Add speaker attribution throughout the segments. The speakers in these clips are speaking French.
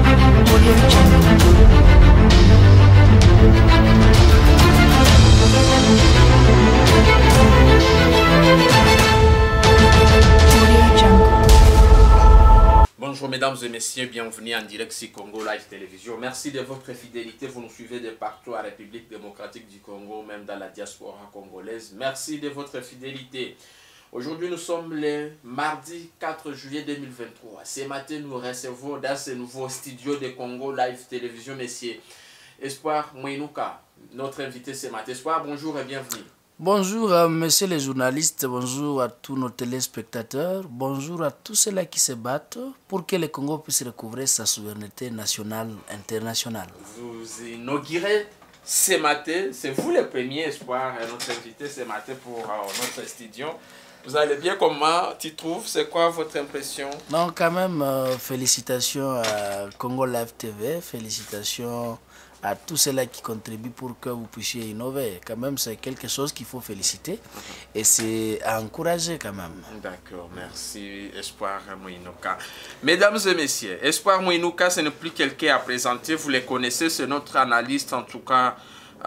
Speaker 1: Bonjour mesdames et messieurs, bienvenue en direct sur Congo Live Télévision. Merci de votre fidélité, vous nous suivez de partout à la République démocratique du Congo, même dans la diaspora congolaise. Merci de votre fidélité. Aujourd'hui nous sommes le mardi 4 juillet 2023. Ce matin nous recevons dans ce nouveau studio de Congo Live Télévision, monsieur Espoir Mouinouka, notre invité ce matin. Espoir, bonjour et bienvenue.
Speaker 2: Bonjour à messieurs les journalistes, bonjour à tous nos téléspectateurs, bonjour à tous ceux-là qui se battent pour que le Congo puisse recouvrer sa souveraineté nationale, internationale.
Speaker 1: Vous inaugurez ce matin, c'est vous le premier Espoir, notre invité ce matin pour notre studio. Vous allez bien, comment tu trouves, c'est quoi votre impression?
Speaker 2: Non, quand même, félicitations à Congo Live TV, félicitations à tous ceux-là qui contribuent pour que vous puissiez innover. Quand même, c'est quelque chose qu'il faut féliciter et c'est à encourager quand même.
Speaker 1: D'accord, merci Espoir Mouinouka. Mesdames et messieurs, Espoir Mouinouka, ce n'est plus quelqu'un à présenter, vous les connaissez, c'est notre analyste en tout cas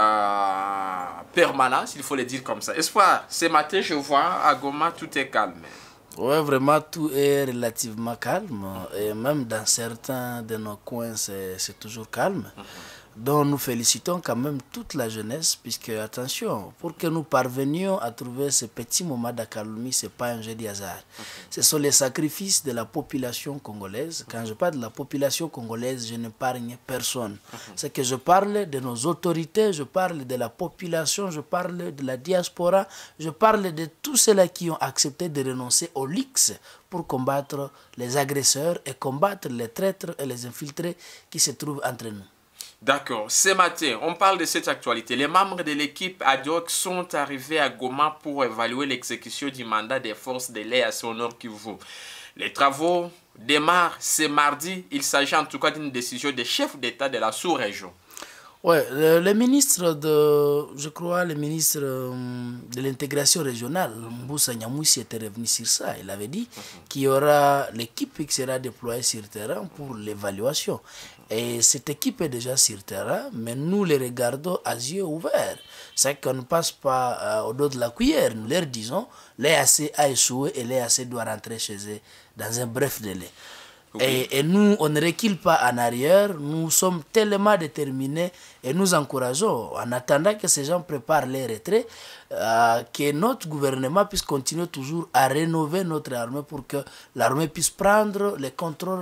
Speaker 1: permanent, s'il faut le dire comme ça. Espoir, ce matin, je vois à Goma, tout est calme.
Speaker 2: Oui, vraiment, tout est relativement calme et même dans certains de nos coins, c'est toujours calme. Donc nous félicitons quand même toute la jeunesse, puisque, attention, pour que nous parvenions à trouver ce petit moment d'accalmie, ce n'est pas un jeu de hasard. Ce sont les sacrifices de la population congolaise. Quand je parle de la population congolaise, je n'épargne personne. C'est que je parle de nos autorités, je parle de la population, je parle de la diaspora, je parle de tous ceux-là qui ont accepté de renoncer au luxe pour combattre les agresseurs et combattre les traîtres et les infiltrés qui se trouvent entre nous.
Speaker 1: D'accord. Ce matin, on parle de cette actualité. Les membres de l'équipe ad hoc sont arrivés à Goma pour évaluer l'exécution du mandat des forces de l'EAC au Nord Kivu. Les travaux démarrent ce mardi. Il s'agit en tout cas d'une décision des chefs d'État de la sous-région.
Speaker 2: Oui, le ministre je crois, le ministre de l'intégration régionale, Mboussa Nyamoussi, était revenu sur ça. Il avait dit qu'il y aura l'équipe qui sera déployée sur le terrain pour l'évaluation. Et cette équipe est déjà sur le terrain, mais nous les regardons à yeux ouverts. C'est qu'on ne passe pas au dos de la cuillère. Nous leur disons, l'EAC a échoué et l'EAC doit rentrer chez eux dans un bref délai. Et nous, on ne recule pas en arrière, nous sommes tellement déterminés et nous encourageons, en attendant que ces gens préparent les retraits, que notre gouvernement puisse continuer toujours à rénover notre armée pour que l'armée puisse prendre le contrôle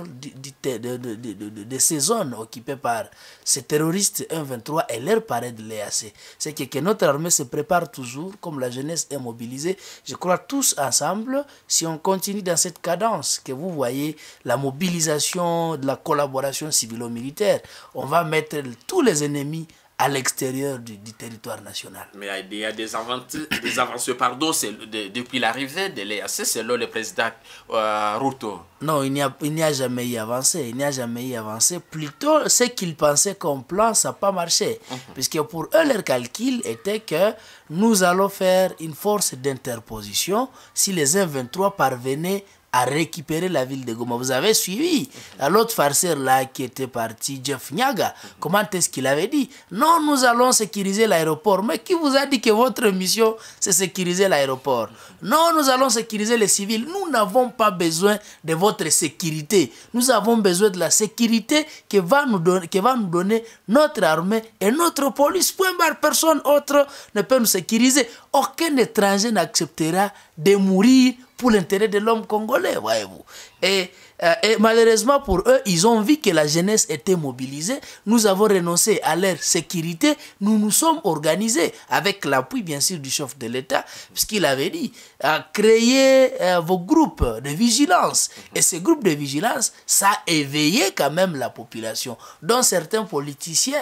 Speaker 2: de ces zones occupées par ces terroristes 1-23 et leur parrain de l'EAC. C'est que notre armée se prépare toujours, comme la jeunesse est mobilisée. Je crois tous ensemble, si on continue dans cette cadence que vous voyez, la mobilisation de la collaboration civilo-militaire, on va mettre tous les ennemis à l'extérieur du territoire national. Mais
Speaker 1: il y a des avancées, pardon, depuis l'arrivée de l'EAC, selon le président Ruto.
Speaker 2: Non, il n'y a jamais eu avancé. Il n'y a jamais eu avancé. Plutôt, ce qu'ils pensaient comme plan, ça n'a pas marché. Puisque pour eux, leur calcul était que nous allons faire une force d'interposition si les M23 parvenaient à récupérer la ville de Goma. Vous avez suivi l'autre farceur là qui était parti, Jeff Nyaga. Comment est-ce qu'il avait dit? Non, nous allons sécuriser l'aéroport. Mais qui vous a dit que votre mission, c'est sécuriser l'aéroport? Non, nous allons sécuriser les civils. Nous n'avons pas besoin de votre sécurité. Nous avons besoin de la sécurité que va nous donner notre armée et notre police. Point barre, personne autre ne peut nous sécuriser. Aucun étranger n'acceptera de mourir pour l'intérêt de l'homme congolais, voyez-vous. Et malheureusement pour eux, ils ont vu que la jeunesse était mobilisée. Nous avons renoncé à leur sécurité. Nous nous sommes organisés avec l'appui, bien sûr, du chef de l'État, puisqu'il avait dit créer vos groupes de vigilance. Et ces groupes de vigilance, ça a éveillé quand même la population, dont certains politiciens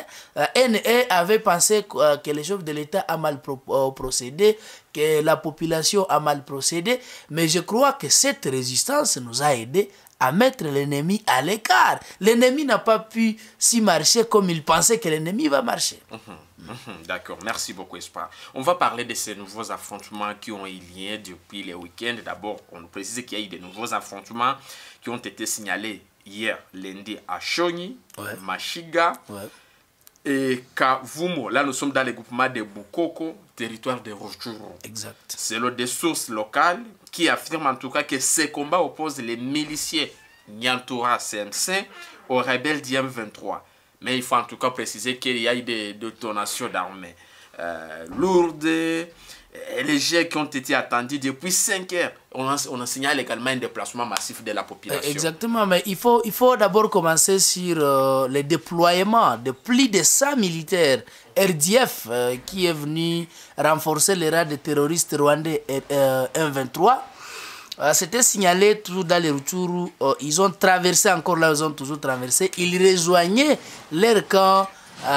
Speaker 2: avaient pensé que le chef de l'État a mal procédé, que la population a mal procédé. Mais je crois que cette résistance nous a aidés à mettre l'ennemi à l'écart. L'ennemi n'a pas pu s'y marcher comme il pensait que l'ennemi va marcher.
Speaker 1: D'accord, merci beaucoup Espoir. On va parler de ces nouveaux affrontements qui ont eu lieu depuis les week-ends. D'abord, on nous précise qu'il y a eu de nouveaux affrontements qui ont été signalés hier, lundi, à Choni,
Speaker 2: Ouais.
Speaker 1: Machiga
Speaker 2: Ouais.
Speaker 1: et Kavumo. Là, nous sommes dans le groupement de Bukoko, territoire de Rutshuru.
Speaker 2: Exact.
Speaker 1: Selon des sources locales qui affirment en tout cas que ces combats opposent les miliciens Nyantura CMC aux rebelles d'IM23. Mais il faut en tout cas préciser qu'il y a eu des détonations d'armées lourdes et légères qui ont été attendues depuis 5 heures. On a signalé également un déplacement massif de la population.
Speaker 2: Exactement, mais il faut d'abord commencer sur le déploiement de plus de 100 militaires RDF qui est venu renforcer les rangs des terroristes rwandais M23. C'était signalé toujours dans les Rutshuru. Ils ont traversé encore là, ils ont toujours traversé. Ils rejoignaient leur camp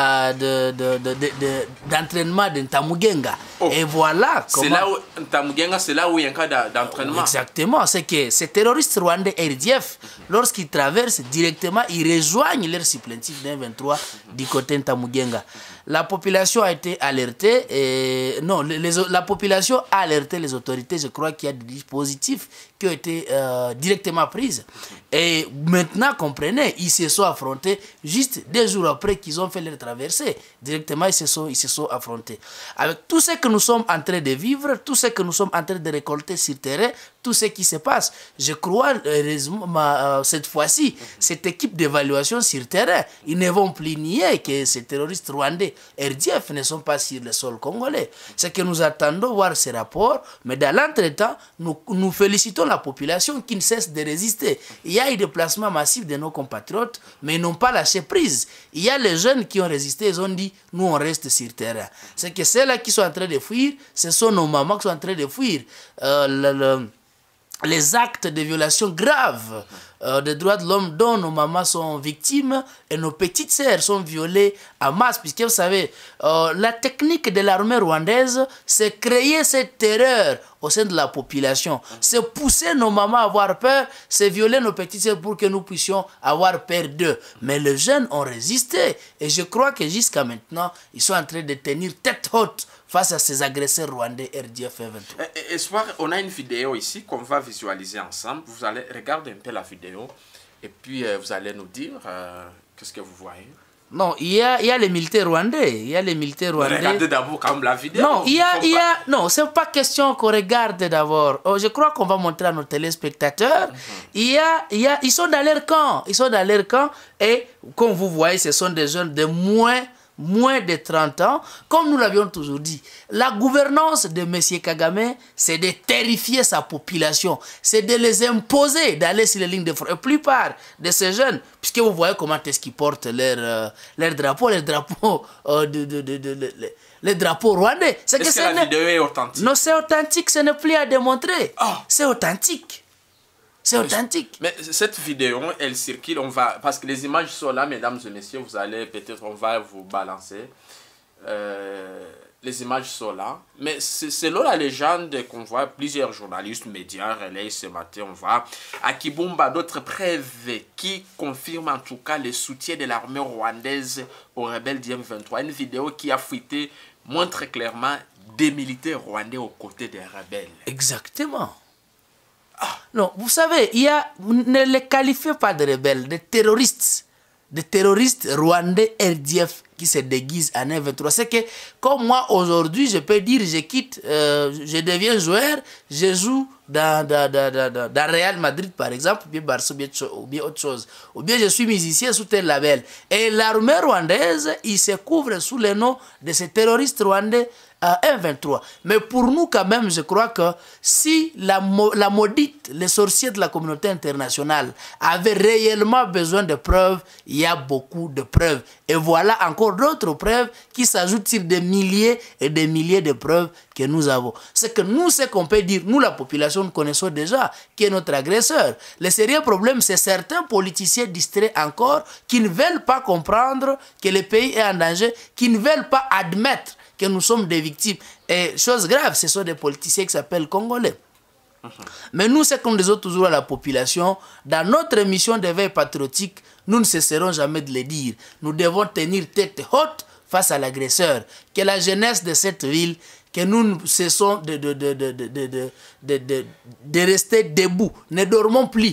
Speaker 2: d'entraînement de Ntamugenga.
Speaker 1: Oh.
Speaker 2: Et voilà.
Speaker 1: C'est là où Ntamugenga, c'est là où il y a un cas d'entraînement.
Speaker 2: Exactement. C'est que ces terroristes rwandais RDF, lorsqu'ils traversent directement, ils rejoignent leur supplétif d'un 23 du côté Ntamugenga. La population a été alertée. Et non, la population a alerté les autorités. Je crois qu'il y a des dispositifs qui ont été directement pris. Et maintenant, comprenez, ils se sont affrontés juste 2 jours après qu'ils ont fait leur traversée. Directement, ils se sont affrontés. Avec tout ce que nous sommes en train de vivre, tout ce que nous sommes en train de récolter sur terrain, tout ce qui se passe, je crois, cette fois-ci, cette équipe d'évaluation sur terrain, ils ne vont plus nier que ces terroristes rwandais RDF ne sont pas sur le sol congolais. C'est que nous attendons voir ces rapports, mais dans l'entretemps, nous félicitons la population qui ne cesse de résister. Il y a eu des déplacements massifs de nos compatriotes, mais ils n'ont pas lâché prise. Il y a les jeunes qui ont résisté, ils ont dit, nous on reste sur terrain. C'est que ceux-là qui sont en train de fuir, ce sont nos mamans qui sont en train de fuir. Les actes de violation graves des droits de l'homme dont nos mamans sont victimes et nos petites sœurs sont violées en masse. Puisque vous savez, la technique de l'armée rwandaise, c'est créer cette terreur au sein de la population. C'est pousser nos mamans à avoir peur, c'est violer nos petites sœurs pour que nous puissions avoir peur d'eux. Mais les jeunes ont résisté. Et je crois que jusqu'à maintenant, ils sont en train de tenir tête haute face à ces agresseurs rwandais RDF 23.
Speaker 1: Espoir, on a une vidéo ici qu'on va visualiser ensemble. Vous allez regarder un peu la vidéo et puis vous allez nous dire qu'est-ce que vous voyez.
Speaker 2: Non, il y a les militaires rwandais. Il y a les militaires rwandais.
Speaker 1: Regardez d'abord quand même la vidéo.
Speaker 2: Non, non, c'est pas question qu'on regarde d'abord. Je crois qu'on va montrer à nos téléspectateurs. Ils sont dans leur camp. Ils sont dans leur camp et comme vous voyez, ce sont des jeunes de moins de 30 ans, comme nous l'avions toujours dit. La gouvernance de M. Kagame, c'est de terrifier sa population, c'est de les imposer d'aller sur les lignes de front. La plupart de ces jeunes, puisque vous voyez comment est-ce qu'ils portent leur drapeau, les drapeaux les drapeaux rwandais.
Speaker 1: Est-ce que la vidéo est authentique?
Speaker 2: Non, c'est authentique, ce n'est plus à démontrer.
Speaker 1: Oh.
Speaker 2: C'est authentique. C'est authentique.
Speaker 1: Mais cette vidéo, elle circule, parce que les images sont là, mesdames et messieurs, vous allez peut-être, on va vous balancer. Les images sont là. Mais selon la légende qu'on voit, plusieurs journalistes, médias relayent ce matin, on voit à Kibumba d'autres preuves qui confirment en tout cas le soutien de l'armée rwandaise aux rebelles d'IM23. Une vidéo qui a fuité montre clairement des militaires rwandais aux côtés des rebelles.
Speaker 2: Exactement. Non, vous savez, ne les qualifiez pas de rebelles, de terroristes rwandais RDF qui se déguisent en M23. C'est que, comme moi aujourd'hui, je peux dire, je deviens joueur, je joue dans Real Madrid par exemple, ou bien Barça, ou bien autre chose. Ou bien je suis musicien sous tel label. Et l'armée rwandaise, il se couvre sous le nom de ces terroristes rwandais M23. Mais pour nous quand même, je crois que si la maudite, les sorciers de la communauté internationale avaient réellement besoin de preuves, il y a beaucoup de preuves. Et voilà encore d'autres preuves qui s'ajoutent sur des milliers et des milliers de preuves que nous avons. C'est que nous, ce qu'on peut dire, nous la population, nous connaissons déjà qui est notre agresseur. Le sérieux problème, c'est certains politiciens distraits encore qui ne veulent pas comprendre que le pays est en danger, qui ne veulent pas admettre que nous sommes des victimes. Et chose grave, ce sont des politiciens qui s'appellent Congolais. Mais nous, ce qu'on dit toujours à la population, dans notre mission d'éveil patriotique, nous ne cesserons jamais de le dire. Nous devons tenir tête haute face à l'agresseur. Que la jeunesse de cette ville, que nous ne cessons de rester debout. Ne dormons plus.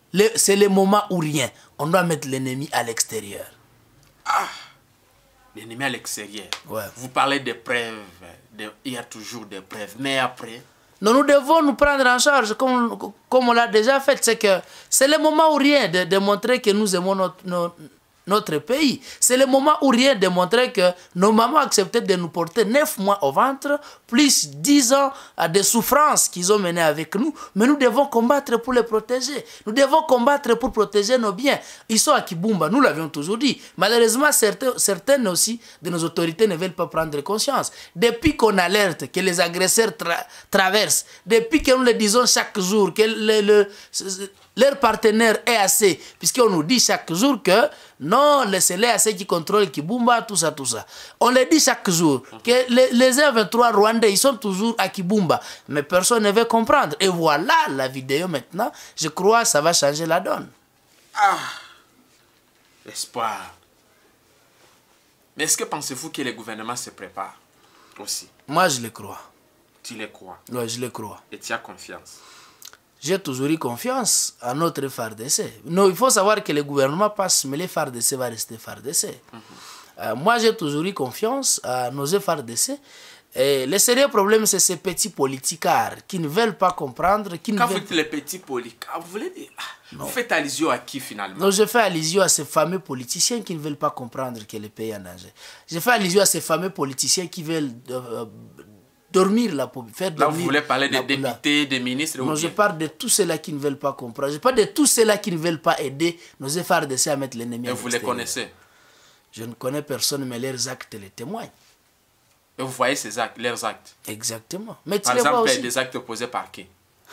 Speaker 2: c'est le moment où rien. On doit mettre l'ennemi à l'extérieur.
Speaker 1: Ah, l'ennemi à l'extérieur.
Speaker 2: Ouais.
Speaker 1: Vous parlez des preuves. Il y a toujours des preuves. Mais après...
Speaker 2: Non, nous devons nous prendre en charge, comme on l'a déjà fait. C'est que c'est le moment où rien de montrer que nous aimons notre pays. C'est le moment où rien de montrer que nos mamans acceptaient de nous porter 9 mois au ventre, plus 10 ans de souffrances qu'ils ont menées avec nous. Mais nous devons combattre pour les protéger. Nous devons combattre pour protéger nos biens. Ils sont à Kibumba, nous l'avions toujours dit. Malheureusement, certaines aussi de nos autorités ne veulent pas prendre conscience. Depuis qu'on alerte que les agresseurs traversent, depuis que nous le disons chaque jour, que leur partenaire est assez, puisqu'on nous dit chaque jour que non, c'est l'EAC qui contrôle Kibumba, tout ça, tout ça. On le dit chaque jour que les M23 rwandais, ils sont toujours à Kibumba, mais personne ne veut comprendre. Et voilà la vidéo maintenant, je crois que ça va changer la donne.
Speaker 1: Ah, espoir. Mais est-ce que pensez-vous que le gouvernement se prépare aussi?
Speaker 2: Moi, je le crois.
Speaker 1: Tu le crois?
Speaker 2: Oui, je le crois.
Speaker 1: Et tu as confiance?
Speaker 2: J'ai toujours eu confiance à notre FARDC. Non, il faut savoir que le gouvernement passe, mais le FARDC va rester FARDC. Moi, j'ai toujours eu confiance à nos FARDC. Et le sérieux problème, c'est ces petits politicards qui ne veulent pas comprendre.
Speaker 1: Quand vous dites les petits politicards, vous voulez dire... Vous faites allusion à qui finalement?
Speaker 2: Non, je fais allusion à ces fameux politiciens qui ne veulent pas comprendre que le pays est en danger. Je fais allusion à ces fameux politiciens qui veulent... dormir la faire dormir.
Speaker 1: Là, vous voulez parler des députés, des ministres?
Speaker 2: Non, je parle de tous ceux-là qui ne veulent pas comprendre. Je parle de tous ceux-là qui ne veulent pas aider nos FARDC à mettre l'ennemi à l'extérieur.
Speaker 1: Et vous les connaissez?
Speaker 2: Je ne connais personne, mais leurs actes les témoignent.
Speaker 1: Et vous voyez ces actes, leurs actes?
Speaker 2: Exactement. Mais
Speaker 1: par exemple, des actes posés par qui?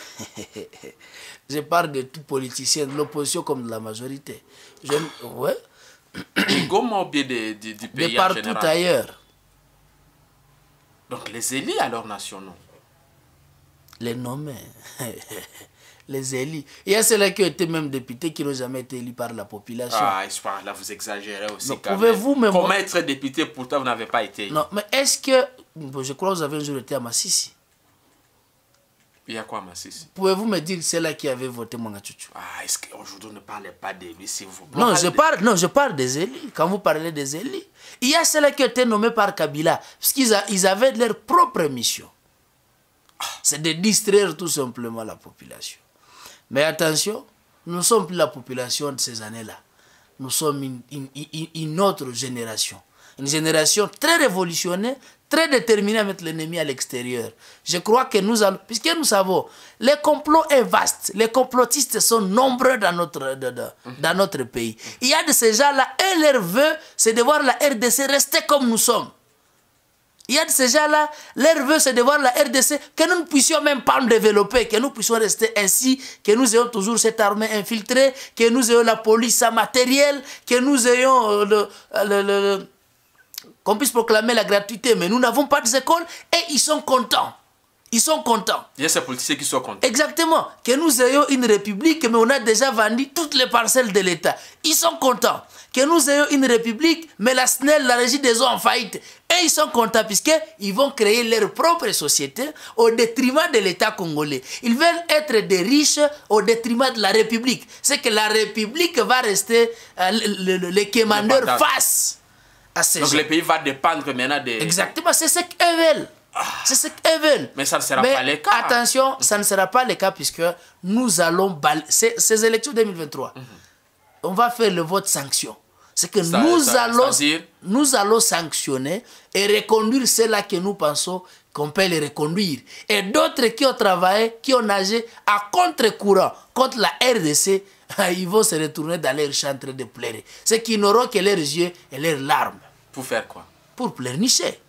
Speaker 2: Je parle de tout politicien, de l'opposition comme de la majorité. Ouais.
Speaker 1: Comment bien du pays
Speaker 2: de partout ailleurs.
Speaker 1: Donc les élus alors nationaux?
Speaker 2: Les nommés. Les élus. Il y a ceux-là qui ont été même députés qui n'ont jamais été élus par la population.
Speaker 1: Ah, là vous exagérez aussi.
Speaker 2: Pouvez-vous même...
Speaker 1: Comment être député pourtant vous n'avez pas été élu?
Speaker 2: Non, mais est-ce que... Je crois que vous avez un jour été à Massissi.
Speaker 1: Il y a quoi à Massissi?
Speaker 2: Pouvez-vous me dire ceux-là qui avaient voté Mwangachuchu?
Speaker 1: Ah, est-ce qu'aujourd'hui on ne parle pas d'élus s'il vous plaît?
Speaker 2: Non, je parle des élus. Quand vous parlez des élus, il y a ceux-là qui ont été nommés par Kabila, parce qu'ils avaient leur propre mission. C'est de distraire tout simplement la population. Mais attention, nous ne sommes plus la population de ces années-là. Nous sommes une autre génération. Une génération très révolutionnaire, très déterminée à mettre l'ennemi à l'extérieur. Je crois que nous allons... Puisque nous savons, le complot est vaste. Les complotistes sont nombreux dans notre pays. Il y a de ces gens-là, et leur vœu, c'est de voir la RDC rester comme nous sommes. Il y a de ces gens-là, leur vœu, c'est de voir la RDC, que nous ne puissions même pas nous développer, que nous puissions rester ainsi, que nous ayons toujours cette armée infiltrée, que nous ayons la police à matériel, que nous ayons qu'on puisse proclamer la gratuité. Mais nous n'avons pas d'école et ils sont contents. Ils sont contents.
Speaker 1: Il y a ces politiciens qui sont contents.
Speaker 2: Exactement. Que nous ayons une république, mais on a déjà vendu toutes les parcelles de l'État. Ils sont contents. Que nous ayons une république, mais la SNEL, la régie des eaux en faillite. Et ils sont contents puisqu'ils vont créer leur propre société au détriment de l'État congolais. Ils veulent être des riches au détriment de la République. C'est que la République va rester les commandeurs face à ces gens.
Speaker 1: Donc le pays va dépendre maintenant des...
Speaker 2: Exactement, c'est ce qu'eux veulent. C'est ce qu'elles veulent.
Speaker 1: Mais ça ne sera pas le cas.
Speaker 2: Attention, ça ne sera pas le cas puisque nous allons... Ces élections 2023, on va faire le vote sanction. C'est que nous allons sanctionner et reconduire ceux-là que nous pensons qu'on peut les reconduire. Et d'autres qui ont travaillé, qui ont nagé à contre-courant contre la RDC, ils vont se retourner dans leur champ en train de pleurer. C'est qu'ils n'auront que leurs yeux et leurs larmes.
Speaker 1: Pour faire quoi?
Speaker 2: Pour pleurnicher.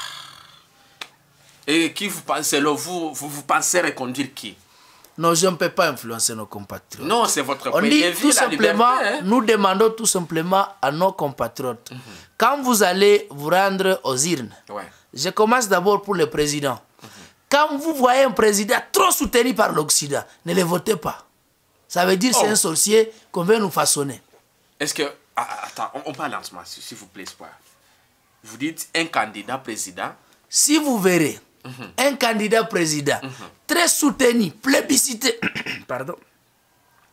Speaker 1: Et qui vous pensez, vous pensez reconduire qui?
Speaker 2: Non, je ne peux pas influencer nos compatriotes.
Speaker 1: Non, c'est votre
Speaker 2: On
Speaker 1: pays
Speaker 2: dit
Speaker 1: de vie,
Speaker 2: tout
Speaker 1: la
Speaker 2: simplement,
Speaker 1: liberté, hein?
Speaker 2: nous demandons tout simplement à nos compatriotes, quand vous allez vous rendre aux urnes, je commence d'abord pour le président. Quand vous voyez un président trop soutenu par l'Occident, ne le votez pas. Ça veut dire que c'est un sorcier qu'on veut nous façonner.
Speaker 1: Est-ce que... attends, on parle lentement, s'il vous plaît, espoir. Vous dites un candidat président.
Speaker 2: Si vous verrez un candidat président très soutenu, plébiscité, pardon,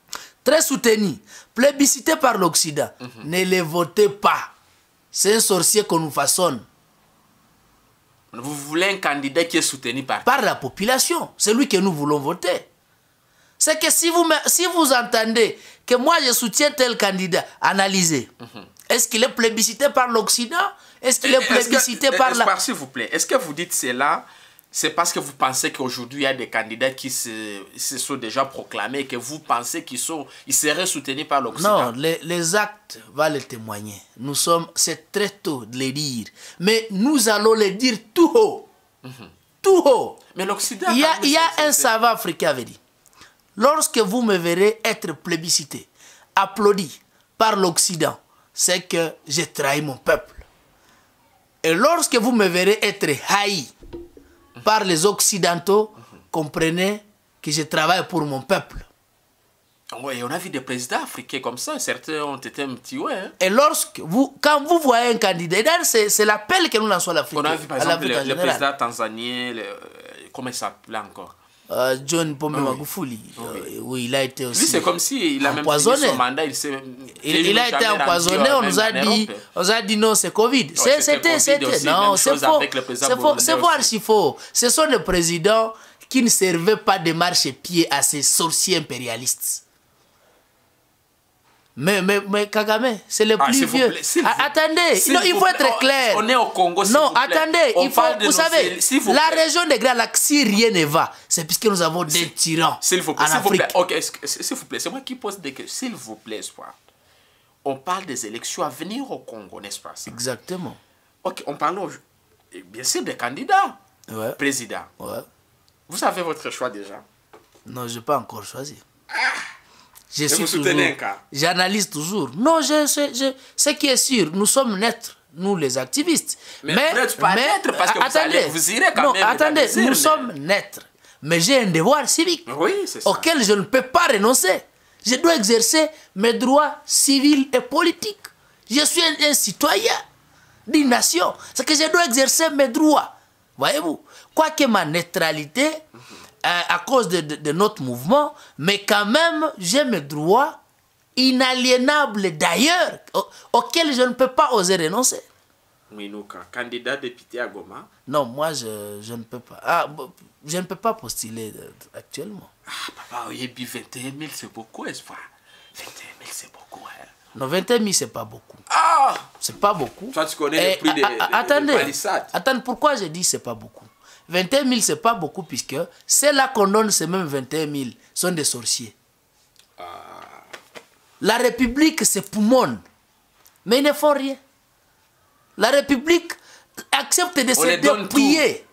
Speaker 2: très soutenu, plébiscité par l'Occident. Ne les votez pas. C'est un sorcier qu'on nous façonne.
Speaker 1: Vous voulez un candidat qui est soutenu
Speaker 2: par la population. C'est lui que nous voulons voter. C'est que si vous entendez que moi je soutiens tel candidat, analysez. Est-ce qu'il est plébiscité par l'Occident? Est-ce qu'il est plébiscité par la...
Speaker 1: S'il vous plaît, est-ce que vous dites cela, c'est parce que vous pensez qu'aujourd'hui il y a des candidats qui se sont déjà proclamés, que vous pensez qu'ils seraient soutenus par l'Occident?
Speaker 2: Non, les actes vont le témoigner. C'est très tôt de les dire. Mais nous allons les dire tout haut. Tout haut.
Speaker 1: Mais l'Occident...
Speaker 2: Il y a un savant africain qui avait dit, lorsque vous me verrez être plébiscité, applaudi par l'Occident, c'est que j'ai trahi mon peuple. Et lorsque vous me verrez être haï par les Occidentaux, comprenez que je travaille pour mon peuple.
Speaker 1: Oui, on a vu des présidents africains comme ça, certains ont été un petit ouais. Hein.
Speaker 2: Et quand vous voyez un candidat, c'est l'appel que nous lançons à l'Afrique.
Speaker 1: On a vu par exemple le président tanzanien, comment il s'appelait encore?
Speaker 2: John Pombe Magufuli. Oui, il a été aussi.
Speaker 1: Lui, c'est comme si il a
Speaker 2: empoisonné.
Speaker 1: Même fini son mandat.
Speaker 2: Il a été empoisonné. On nous a dit non, c'est Covid. C'était. Non, c'est faux. C'est faux, archi faux. Ce sont des présidents qui ne servaient pas de marchepied à ces sorciers impérialistes. Mais Kagame, c'est le plus vieux. Attendez, il faut être clair.
Speaker 1: On est au Congo.
Speaker 2: Non, attendez, vous savez, la région des Grands Lacs, si rien ne va, c'est puisque nous avons des tyrans en Afrique.
Speaker 1: S'il vous plaît, c'est moi qui pose des questions. S'il vous plaît, on parle des élections à venir au Congo, n'est-ce pas?
Speaker 2: Exactement.
Speaker 1: Ok, on parle bien sûr des candidats.
Speaker 2: Ouais.
Speaker 1: Président.
Speaker 2: Ouais.
Speaker 1: Vous avez votre choix déjà?
Speaker 2: Non, je n'ai pas encore choisi.
Speaker 1: J'analyse
Speaker 2: toujours. Non, ce qui est sûr, nous sommes neutres, nous les activistes.
Speaker 1: Mais vous n'êtes pas neutre parce que vous irez quand même.
Speaker 2: Attendez, nous sommes neutres. Mais j'ai un devoir civique auquel je ne peux pas renoncer. Je dois exercer mes droits civils et politiques. Je suis un citoyen d'une nation. C'est que je dois exercer mes droits. Voyez-vous, quoique ma neutralité... à cause de notre mouvement, mais quand même, j'ai mes droits inaliénables d'ailleurs, auxquels je ne peux pas oser renoncer.
Speaker 1: Mwinuka, candidat député à Goma?
Speaker 2: Non, moi, je ne peux pas. Je ne peux pas postuler actuellement.
Speaker 1: Ah, papa, il y a 21 000, c'est beaucoup, espoir. 21 000, c'est beaucoup. Hein.
Speaker 2: Non, 21 000, c'est pas beaucoup.
Speaker 1: Ah!
Speaker 2: C'est pas beaucoup.
Speaker 1: Toi, tu connais le prix des palissades.
Speaker 2: Attendez, pourquoi je dis c'est pas beaucoup? 21 000, c'est pas beaucoup, puisque c'est là qu'on donne ces mêmes 21 000 sont des sorciers. La République, c'est poumonne. Mais ils ne font rien. La République accepte de se dépouiller.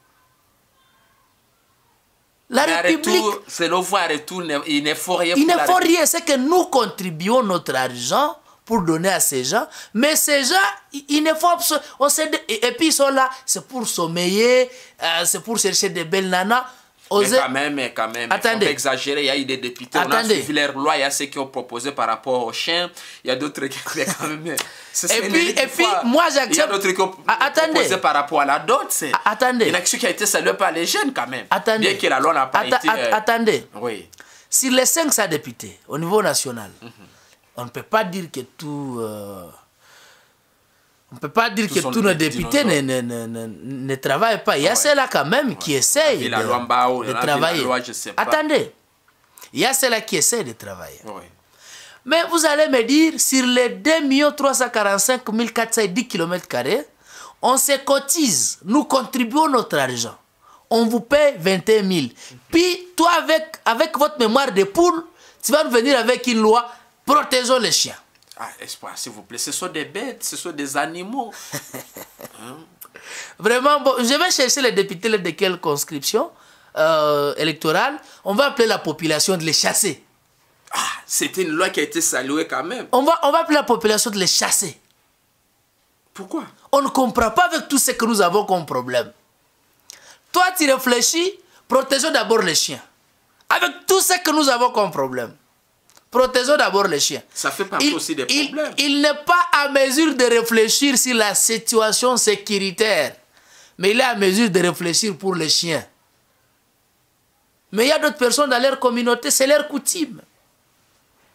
Speaker 2: La République...
Speaker 1: Selon vous, il ne faut rien.
Speaker 2: Il ne faut rien. C'est que nous contribuons notre argent pour donner à ces gens, mais ces gens, il ne faut absolument... Et puis ils sont là, c'est pour sommeiller, c'est pour chercher des belles nanas.
Speaker 1: Mais quand même, attendez. Il faut pas exagérer, il y a eu des députés, on a suivi leur loi, il y a ceux qui ont proposé par rapport aux chiens, il y a d'autres qui quand même...
Speaker 2: Et puis moi j'accepte...
Speaker 1: Il y a d'autres qui ont proposé par rapport à la dot, il y en a qui a été salué par les jeunes quand même, bien que la loi n'a pas été...
Speaker 2: Attendez,
Speaker 1: oui.
Speaker 2: Sur les 500 députés au niveau national, on ne peut pas dire que tout... on ne peut pas dire que tous nos députés ne travaillent pas. Il y a ceux-là quand même qui essayent de travailler. Attendez, il y a ceux-là qui essayent de travailler.
Speaker 1: Oui.
Speaker 2: Mais vous allez me dire, sur les 2 345 410 km², on se cotise, nous contribuons notre argent. On vous paye 21 000. Puis toi, avec votre mémoire de poule, tu vas venir avec une loi, protégeons les chiens.
Speaker 1: Ah, espoir, s'il vous plaît, ce sont des bêtes, ce sont des animaux.
Speaker 2: Vraiment, bon, je vais chercher les députés de quelle conscription électorale. On va appeler la population de les chasser.
Speaker 1: Ah, c'était une loi qui a été saluée quand même.
Speaker 2: On va appeler la population de les chasser.
Speaker 1: Pourquoi?
Speaker 2: On ne comprend pas avec tout ce que nous avons comme problème. Toi, tu réfléchis, protégeons d'abord les chiens. Avec tout ce que nous avons comme problème. Protégeons d'abord les chiens.
Speaker 1: Ça fait partie aussi des problèmes.
Speaker 2: Il n'est pas à mesure de réfléchir sur la situation sécuritaire. Mais il est à mesure de réfléchir pour les chiens. Mais il y a d'autres personnes dans leur communauté, c'est leur coutume.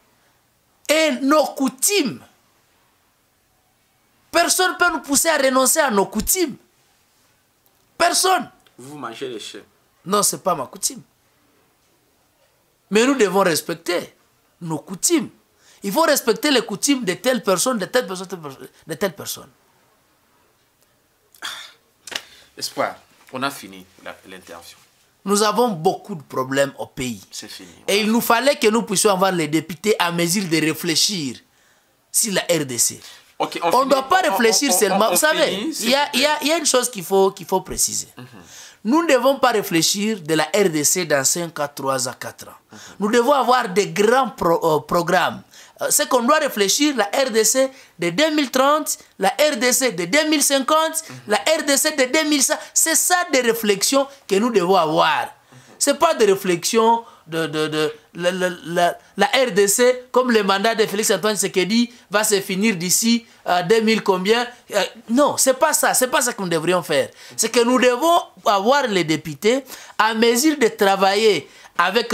Speaker 2: et nos coutumes. Personne ne peut nous pousser à renoncer à nos coutumes. Personne.
Speaker 1: Vous mangez les chèvres.
Speaker 2: Non, ce n'est pas ma coutume. Mais nous devons respecter nos coutumes. Il faut respecter les coutumes de telle personne, de telle personne, de telle personne.
Speaker 1: Espoir, on a fini l'interview.
Speaker 2: Nous avons beaucoup de problèmes au pays.
Speaker 1: C'est fini.
Speaker 2: Et il nous fallait que nous puissions avoir les députés à mesure de réfléchir sur la RDC.
Speaker 1: Okay,
Speaker 2: on ne doit pas réfléchir seulement. Vous savez, il y a une chose qu'il faut préciser. Nous ne devons pas réfléchir de la RDC dans 5 à 3 à 4 ans. Nous devons avoir des grands programmes. C'est qu'on doit réfléchir la RDC de 2030, la RDC de 2050, la RDC de 2100. C'est ça des réflexions que nous devons avoir. Ce n'est pas des réflexions de la RDC, comme le mandat de Félix Antoine Tshisekedi va se finir d'ici 2000 combien. Non, c'est pas ça que nous devrions faire. C'est que nous devons avoir les députés à mesure de travailler avec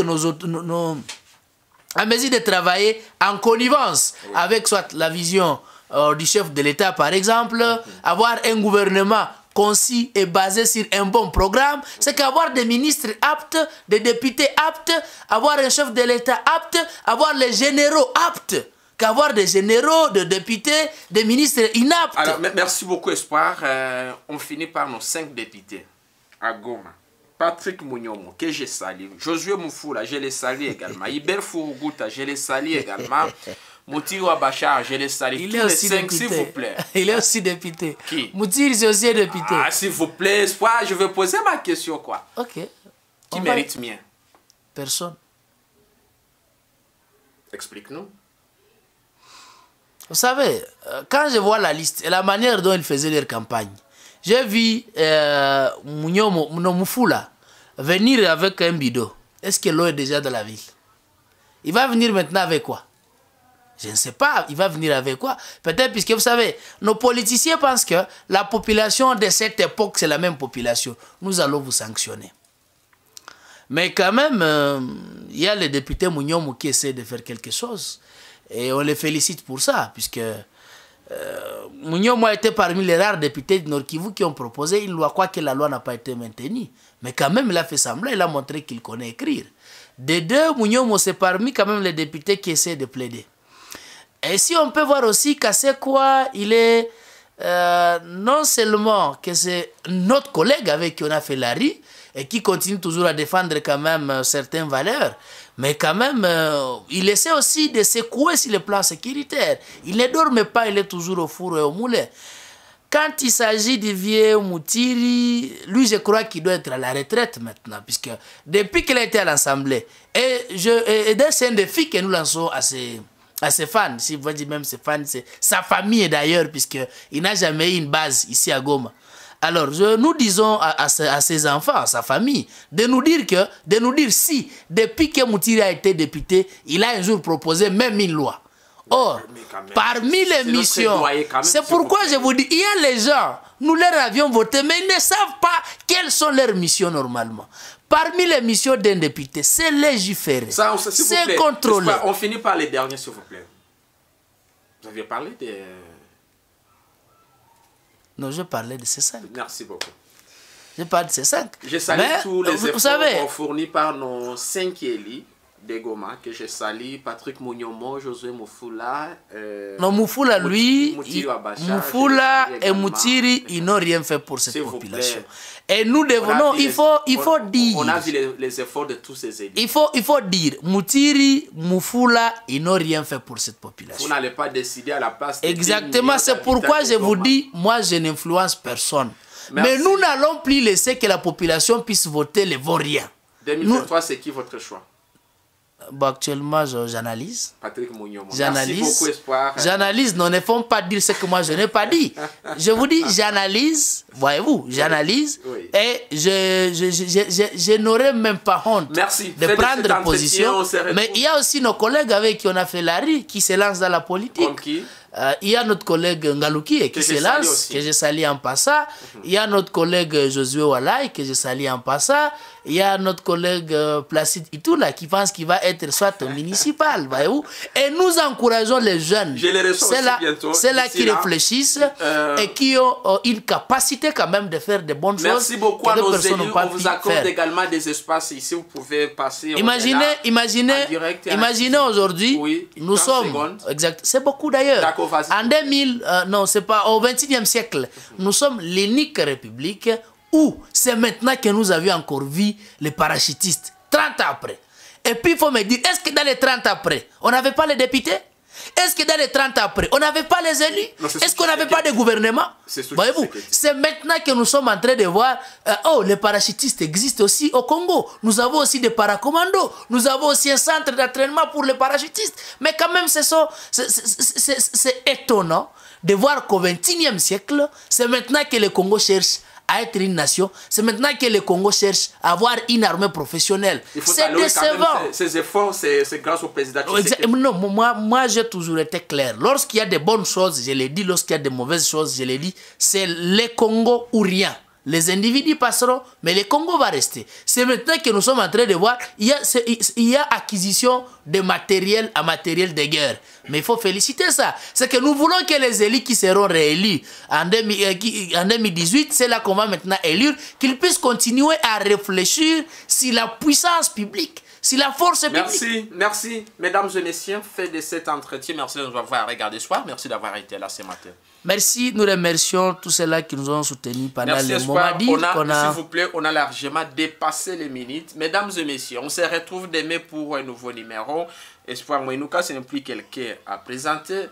Speaker 2: à mesure de travailler en connivence avec soit la vision du chef de l'État par exemple, avoir un gouvernement concis et basé sur un bon programme, c'est qu'avoir des ministres aptes, des députés aptes, avoir un chef de l'État apte, avoir les généraux aptes, qu'avoir des généraux, des députés, des ministres inaptes.
Speaker 1: Alors, merci beaucoup Espoir. On finit par nos 5 députés à Goma. Patrick Mounyomo, que je salue. Josué Moufoula, je le salue également. Iber Fourouguta, je le salue également. Moutiri Bachar, je le salue.
Speaker 2: Il est aussi
Speaker 1: 5,
Speaker 2: député.
Speaker 1: s'il vous plaît.
Speaker 2: Il est aussi député.
Speaker 1: Qui?
Speaker 2: Moutiri, c'est aussi député.
Speaker 1: Ah, s'il vous plaît, Espoir, je vais poser ma question, quoi.
Speaker 2: Ok.
Speaker 1: Qui mérite mieux?
Speaker 2: Personne.
Speaker 1: Explique-nous.
Speaker 2: Vous savez, quand je vois la liste et la manière dont ils faisaient leur campagne, j'ai vu Moufula venir avec un bidon. Est-ce que l'eau est déjà dans la ville? Il va venir maintenant avec quoi? Je ne sais pas. Il va venir avec quoi? Peut-être puisque vous savez, nos politiciens pensent que la population de cette époque, c'est la même population. Nous allons vous sanctionner. Mais quand même, il y a les députés Mounyomo qui essaient de faire quelque chose. Et on les félicite pour ça, puisque Mounyomo a été parmi les rares députés de Nord Kivu qui ont proposé une loi, quoique la loi n'a pas été maintenue. Mais quand même, il a fait semblant, il a montré qu'il connaît écrire. Des deux, Mounyomo, c'est parmi quand même les députés qui essaient de plaider. Et si on peut voir aussi qu'à c'est quoi, il est non seulement que c'est notre collègue avec qui on a fait la rue, et qui continue toujours à défendre quand même certaines valeurs, mais quand même, il essaie aussi de secouer sur le plan sécuritaire. Il ne dorme pas, il est toujours au four et au moulin. Quand il s'agit du vieux Moutiri, lui, je crois qu'il doit être à la retraite maintenant, puisque depuis qu'il a été à l'Assemblée, et c'est un défi que nous lançons à ses fans, si vous dites même ses fans, c'est sa famille d'ailleurs, puisqu'il n'a jamais eu une base ici à Goma. Alors, nous disons à ses enfants, à sa famille, de nous dire si, depuis que Moutiri a été député, il a un jour proposé même une loi. Or, parmi les missions, c'est pourquoi je vous dis, il y a les gens, nous leur avions voté, mais ils ne savent pas quelles sont leurs missions normalement. Parmi les missions d'un député, c'est légiférer, c'est contrôler.
Speaker 1: On finit par les derniers, s'il vous plaît. Vous aviez parlé de...
Speaker 2: Non, je parlais de ces 5.
Speaker 1: Merci beaucoup.
Speaker 2: Je parle de ces 5.
Speaker 1: Je salue tous les efforts fournis par nos 5 élus de Goma, que je salue, Patrick Mounyomo, Josué Moufoula.
Speaker 2: Non, Moufoula, lui, Moufoula et Moutiri, ils n'ont rien fait pour cette population. Et nous devons, non, il faut dire.
Speaker 1: On a vu les efforts de tous ces élus.
Speaker 2: Il faut dire, Moutiri, Moufoula, ils n'ont rien fait pour cette population.
Speaker 1: Vous n'allez pas décider à la place.
Speaker 2: Exactement, c'est pourquoi je vous dis, moi, je n'influence personne. Merci. Mais nous n'allons plus laisser que la population puisse voter les vauriens.
Speaker 1: 2023, c'est qui votre choix?
Speaker 2: Bon, actuellement, j'analyse.
Speaker 1: Patrick Mounyomo.
Speaker 2: J'analyse.
Speaker 1: Merci beaucoup, Espoir.
Speaker 2: J'analyse. Non, ne faut pas dire ce que moi je n'ai pas dit. Je vous dis, j'analyse. Voyez-vous, j'analyse. Oui. Et je n'aurais même pas honte de prendre position. Mais il y a aussi nos collègues avec qui on a fait la rue, qui se lancent dans la politique.
Speaker 1: Comme qui?
Speaker 2: Il y a notre collègue Ngalouki qui se lance, que je salue en passant. Il y a notre collègue Josué Walai, que je salue en passant. Il y a notre collègue Placide Itoula qui pense qu'il va être soit municipal, voyez-vous. Et nous encourageons les jeunes. C'est là qui réfléchissent et qui ont une capacité quand même de faire de bonnes choses.
Speaker 1: Merci beaucoup à nos élus. On vous accorde également des espaces ici. Vous pouvez passer.
Speaker 2: Imaginez aujourd'hui, oui, nous sommes. Exact. C'est beaucoup d'ailleurs. En 2000, non, c'est pas au XXIe siècle. Nous sommes l'unique république où c'est maintenant que nous avions encore vu les parachutistes, 30 ans après. Et puis il faut me dire, est-ce que dans les 30 ans après, on n'avait pas les députés? Est-ce que dans les 30 ans après, on n'avait pas les élus? Est-ce qu'on n'avait pas de gouvernement? Voyez-vous, c'est maintenant que nous sommes en train de voir, oh, les parachutistes existent aussi au Congo. Nous avons aussi des paracommandos. Nous avons aussi un centre d'entraînement pour les parachutistes. Mais quand même, c'est étonnant de voir qu'au XXIe siècle, c'est maintenant que le Congo cherche à être une nation. C'est maintenant que le Congo cherche à avoir une armée professionnelle. C'est décevant.
Speaker 1: Ces efforts, c'est grâce au président.
Speaker 2: Non, moi j'ai toujours été clair. Lorsqu'il y a des bonnes choses, je l'ai dit. Lorsqu'il y a des mauvaises choses, je l'ai dit. C'est le Congo ou rien. Les individus passeront, mais le Congo va rester. C'est maintenant que nous sommes en train de voir, il y a acquisition de matériel à matériel de guerre. Mais il faut féliciter ça. C'est que nous voulons que les élus qui seront réélus en 2018, c'est là qu'on va maintenant élire, qu'ils puissent continuer à réfléchir sur la puissance publique, sur la force publique.
Speaker 1: Merci, mesdames et messieurs, fait de cet entretien. Merci de nous avoir regardé ce soir. Merci d'avoir été là ce matin.
Speaker 2: Merci, nous remercions tous ceux-là qui nous ont soutenus pendant les moments dits.
Speaker 1: S'il vous plaît, on a largement dépassé les minutes. Mesdames et messieurs, on se retrouve demain pour un nouveau numéro. Espoir Moïnouka, ce n'est plus quelqu'un à présenter.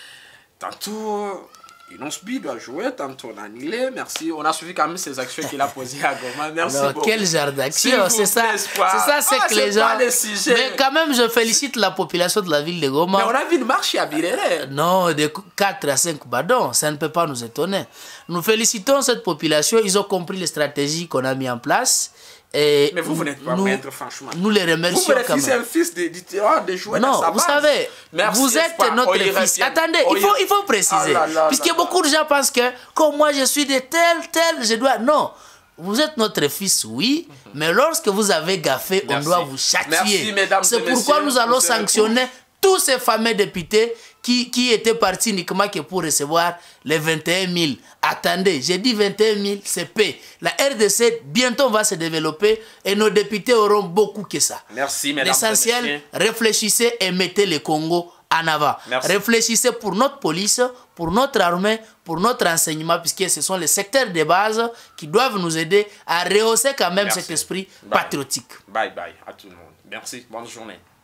Speaker 1: Tantôt, Inosbi doit jouer, tantôt on a annulé. Merci, on a suivi quand même ces actions qu'il a posées à Goma. Merci beaucoup.
Speaker 2: Quel genre d'action, c'est ça, c'est que les gens... Mais quand même, je félicite la population de la ville de Goma.
Speaker 1: Mais on a vu une marche à Birere.
Speaker 2: Non, de 4 à 5 badons, ça ne peut pas nous étonner. Nous félicitons cette population, ils ont compris les stratégies qu'on a mises en place. Et
Speaker 1: mais vous n'êtes pas maître, franchement.
Speaker 2: Nous les remercions quand même.
Speaker 1: Vous êtes un fils de jouer
Speaker 2: non,
Speaker 1: dans sa
Speaker 2: vous savez,
Speaker 1: merci,
Speaker 2: vous êtes notre fils. Attendez, il faut préciser. Puisque beaucoup de gens pensent que, comme moi je suis de tel, je dois... Non, vous êtes notre fils, oui, mais lorsque vous avez gaffé, on doit vous châtier. C'est pourquoi nous allons sanctionner tous ces fameux députés qui étaient partis uniquement que pour recevoir les 21 000. Attendez, j'ai dit 21 000, c'est paix. La RDC, bientôt, va se développer et nos députés auront beaucoup que ça.
Speaker 1: Merci, mesdames et messieurs.
Speaker 2: L'essentiel, réfléchissez et mettez le Congo en avant. Merci. Réfléchissez pour notre police, pour notre armée, pour notre enseignement, puisque ce sont les secteurs de base qui doivent nous aider à rehausser quand même cet esprit patriotique.
Speaker 1: Bye bye à tout le monde. Merci, bonne journée.